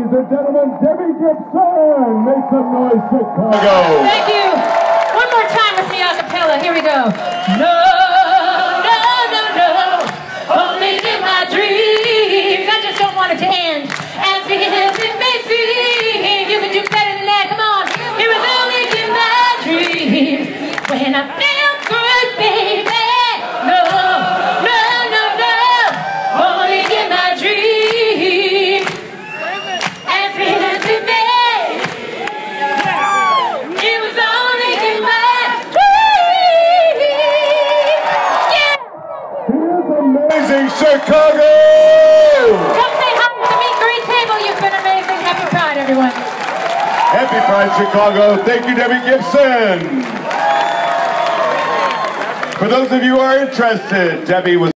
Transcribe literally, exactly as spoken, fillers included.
Ladies and gentlemen, Debbie Gibson, make some noise, Chicago. Thank you. One more time with me a cappella. Here we go. No, no, no, no, only in my dreams. I just don't want it to end. As it is, it may seem you can do better than that. Come on. It was only in my dreams when I felt good, baby. No, no, no, no, only in my dreams. As it is, it may. It was only in my dreams. Yeah. Here's amazing Chicago. Come say hi to the meet and greet table. You've been amazing. Happy Pride, everyone. Happy Pride, Chicago. Thank you, Debbie Gibson. For those of you who are interested, Debbie was